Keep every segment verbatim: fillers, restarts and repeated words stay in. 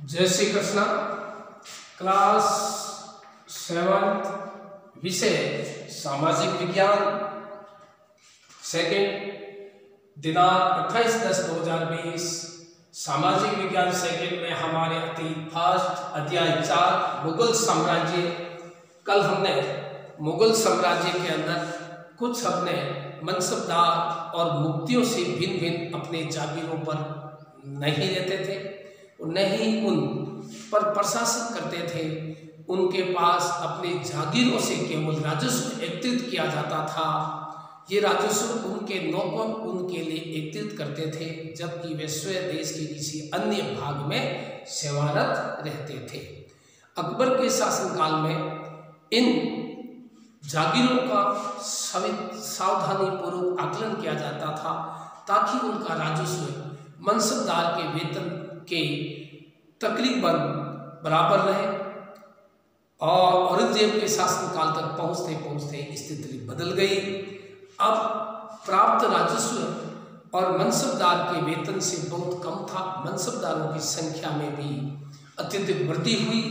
जय Shri Krishna. Class seventh विषय सामाजिक विज्ञान सेकंड दिनांक अट्ठाईस दस दो हजार बीस। सामाजिक विज्ञान सेकंड में हमारे अतीत फर्स्ट अध्याय चार मुगल साम्राज्य। कल हमने मुगल साम्राज्य के अंदर कुछ अपने मनसबदार और मुक्तियों से भिन्न भिन्न अपने जागीरों पर नहीं रहते थे, नहीं उन पर प्रशासन करते थे। उनके पास अपने जागीरों से केवल राजस्व एकत्रित किया जाता था। ये राजस्व उनके नौकर उनके लिए एकत्रित करते थे, जबकि वे स्वयं देश के किसी अन्य भाग में सेवारत रहते थे। अकबर के शासनकाल में इन जागीरों का सावधानी पूर्वक आकलन किया जाता था, ताकि उनका राजस्व मनसबदार के वेतन के तकरीबन बराबर रहे। और औरंगजेब के शासनकाल तक पहुंचते पहुंचते स्थिति बदल गई। अब प्राप्त राजस्व और मनसबदार के वेतन से बहुत कम था। मनसबदारों की संख्या में भी अत्यधिक वृद्धि हुई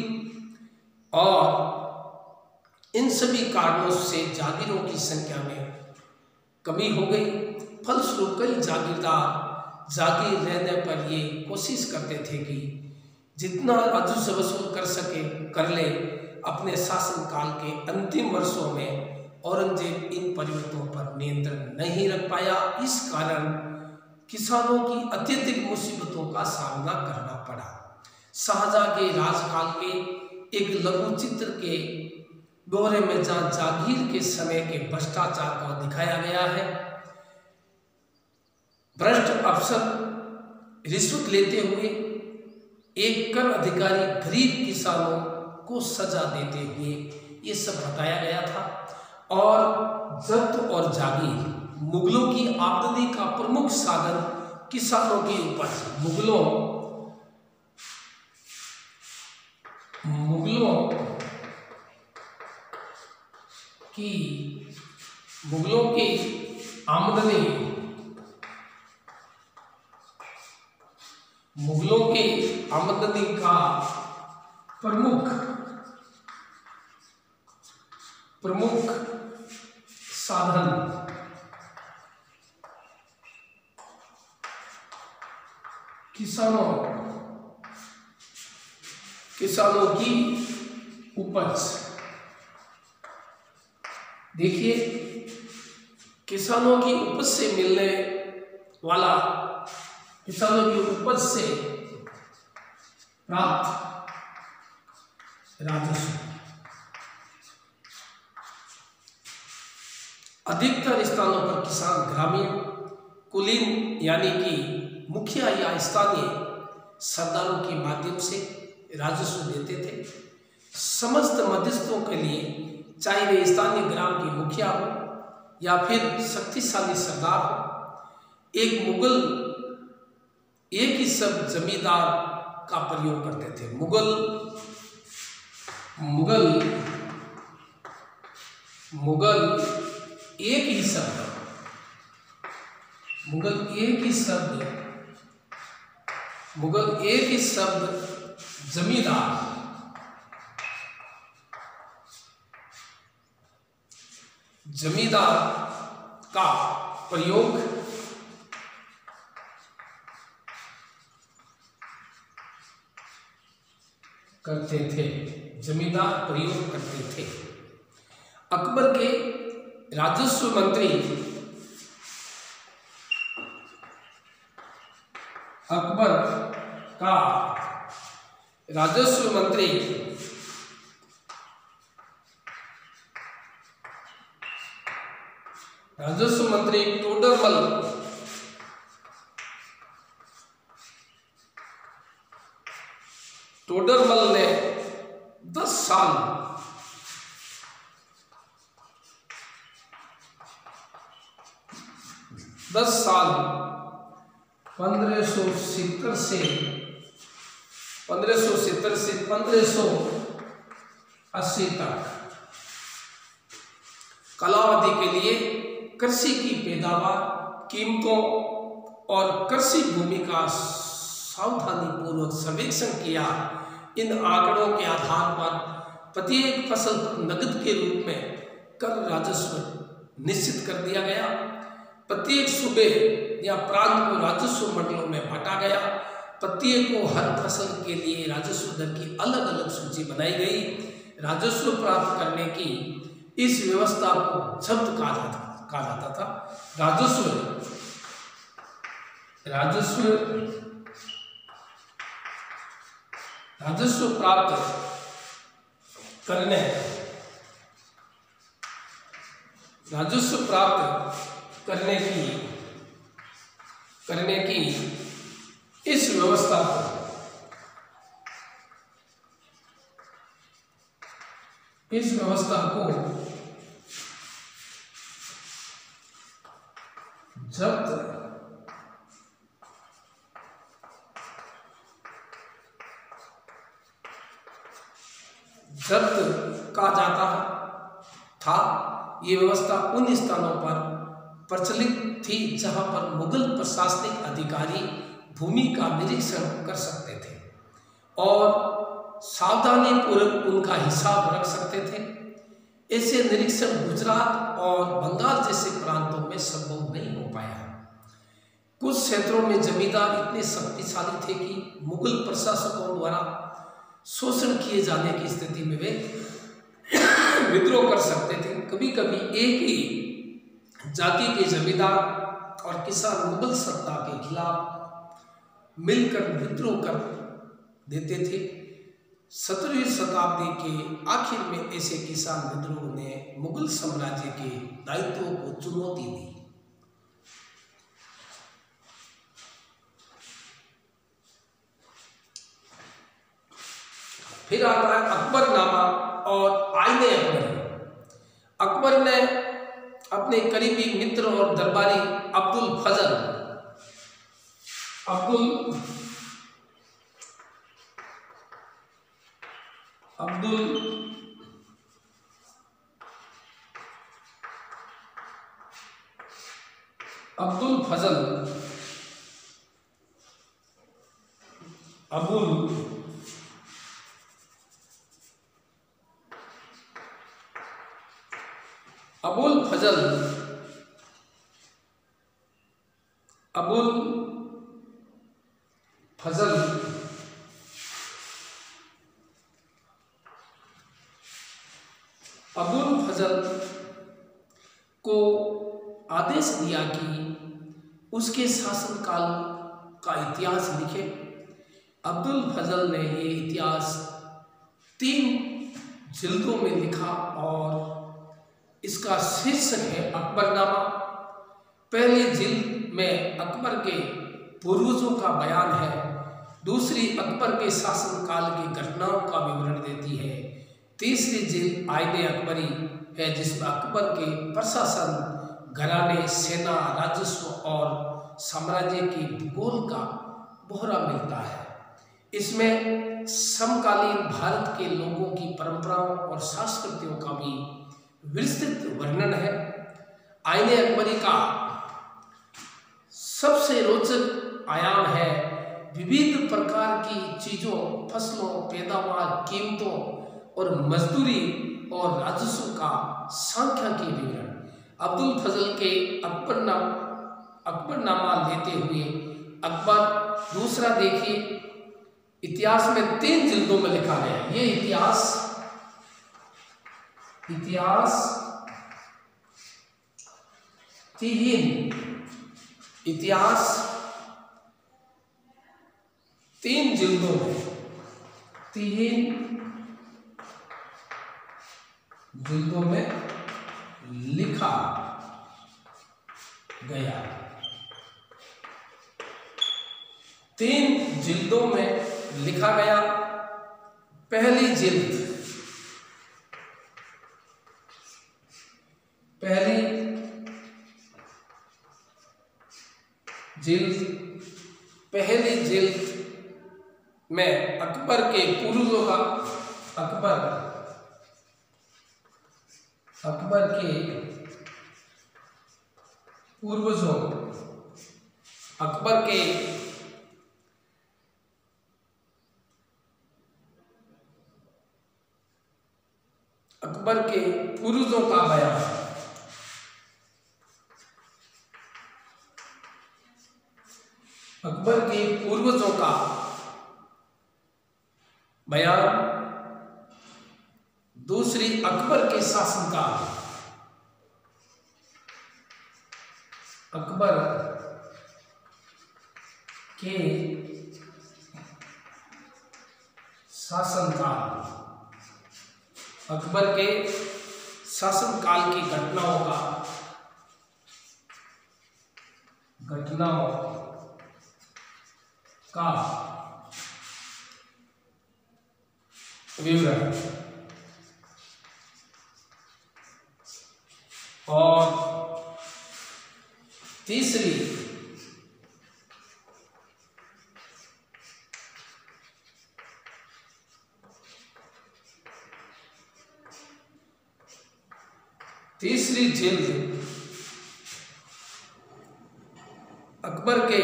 और इन सभी कारणों से जागीरों की संख्या में कमी हो गई। फलस्वरूप कई जागीरदार जागीर रहने पर ये कोशिश करते थे कि जितना राजस्व वसूल कर सके कर ले। अपने शासनकाल के अंतिम वर्षों में औरंगजेब इन परिवर्तनों पर नियंत्रण नहीं रख पाया। इस कारण किसानों की अत्यधिक मुसीबतों का सामना करना पड़ा। शाहजहां के राजकाल के एक लघु चित्र के दौरे में जहाँ जागीर के समय के भ्रष्टाचार को दिखाया गया है। भ्रष्ट अफसर रिश्वत लेते हुए एक कर अधिकारी गरीब किसानों को सजा देते हुए ये सब बताया गया था। और जब्त और जागीर मुगलों की आमदनी का प्रमुख साधन किसानों की उपज। मुगलों मुगलों की मुगलों की आमदनी मुगलों की आमदनी का प्रमुख प्रमुख साधन किसानों किसानों की उपज। देखिए, किसानों की उपज से मिलने वाला किसानों की उपज से प्राप्त राजस्व अधिकतर स्थानों पर किसान ग्रामीण कुलीन यानी कि मुखिया या स्थानीय सरदारों के माध्यम से राजस्व देते थे। समस्त मध्यस्थों के लिए, चाहे वे स्थानीय ग्राम के मुखिया हो या फिर शक्तिशाली सरदार हो, एक मुगल एक ही सब जमींदार का प्रयोग करते थे। मुगल मुगल मुगल एक ही शब्द मुगल एक ही शब्द मुगल एक ही शब्द जमींदार जमींदार का प्रयोग करते थे जमींदार प्रयोग करते थे। अकबर के राजस्व मंत्री अकबर का राजस्व मंत्री राजस्व मंत्री टोडरमल टोडरमल ने दस साल दस साल पंद्रह सौ सत्तर से पंद्रह सौ सत्तर से पंद्रह सौ अस्सी तक कालावधि के लिए कृषि की पैदावार, कीमतों और कृषि भूमि का सावधानी पूर्वक सर्वेक्षण किया। इन आंकड़ों के आधार पर प्रत्येक फसल पर नकद के रूप में कर राजस्व निश्चित कर दिया गया। प्रत्येक सूबे या प्रांत को राजस्व मंडलों में बांटा गया। प्रत्येक को हर फसल के लिए राजस्व दर की अलग अलग सूची बनाई गई। राजस्व प्राप्त करने की इस व्यवस्था को जब्त कहा जाता कहा जाता था। राजस्व राजस्व राजस्व प्राप्त करने राजस्व प्राप्त करने की करने की इस व्यवस्था को इस व्यवस्था को जब्त जब्त कहा जाता था। ये व्यवस्था उन स्थानों पर प्रचलित थी जहां पर मुगल प्रशासनिक अधिकारी भूमि का निरीक्षण कर सकते थे और सावधानी पूर्वक उनका हिसाब रख सकते थे। ऐसे निरीक्षण गुजरात और बंगाल जैसे प्रांतों में संभव नहीं हो पाया। कुछ क्षेत्रों में जमींदार इतने शक्तिशाली थे कि मुगल प्रशासकों द्वारा शोषण किए जाने की स्थिति में वे विद्रोह कर सकते थे। कभी कभी एक ही जाति के जमींदार और किसान मुगल सत्ता के खिलाफ मिलकर विद्रोह कर देते थे। सत्रहवीं शताब्दी के आखिर में ऐसे किसान विद्रोह ने मुगल साम्राज्य के दायित्वों को चुनौती दी। फिर आता है अकबरनामा और आईने अकबरी। अकबर ने अपने करीबी मित्र और दरबारी अब्दुल फजल अब्दुल अब्दुल अब्दुल फजल अबुल अबुल फजल अबुल फजल अबुल फजल को आदेश दिया कि उसके शासनकाल का इतिहास लिखे। अब्दुल फजल ने ये इतिहास तीन जिल्दों में लिखा और इसका शीर्षक है अकबरनामा। पहले जिल्द में अकबर के पूर्वजों का बयान है। दूसरी अकबर के शासनकाल की घटनाओं का विवरण देती है। तीसरी जिल्द आईने अकबरी है जिसमें अकबर के प्रशासन, घराने, सेना, राजस्व और साम्राज्य के भूगोल का बोहरा मिलता है। इसमें समकालीन भारत के लोगों की परंपराओं और संस्कृतियों का भी विस्तृत वर्णन है। आईने अकबरी का सबसे रोचक आयाम है विविध प्रकार की चीजों, फसलों, पैदावार, कीमतों और मजदूरी और राजस्व का सांख्यिकी विवरण। अब्दुल फजल के अकबरनामा अकबरनामा लेते हुए अकबर दूसरा देखिए, इतिहास में तीन जिल्दों में लिखा गया। ये इतिहास इतिहास तीन इतिहास तीन जिल्दों में तीन जिल्दों में लिखा गया। तीन जिल्दों में लिखा गया। पहली जिल्द पहली जिल्द पहली जिल्द में अकबर के पूर्वजों का अकबर अकबर के पूर्वजों अकबर के अकबर के पूर्वजों का बयान, अकबर के पूर्वजों का बयान। दूसरी, अकबर के शासनकाल, अकबर के शासनकाल, अकबर के शासनकाल की घटनाओं का घटनाओं का विवरण। और तीसरी, तीसरी जिल्द अकबर के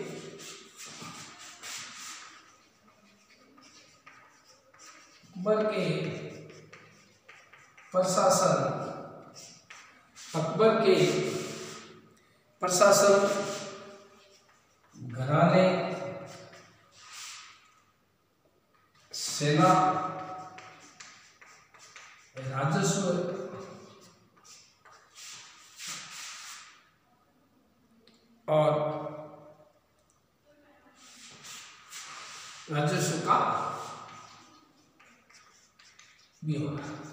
अकबर के प्रशासन, अकबर के प्रशासन, घराने, सेना, राजस्व, और राजस्व का भी होगा।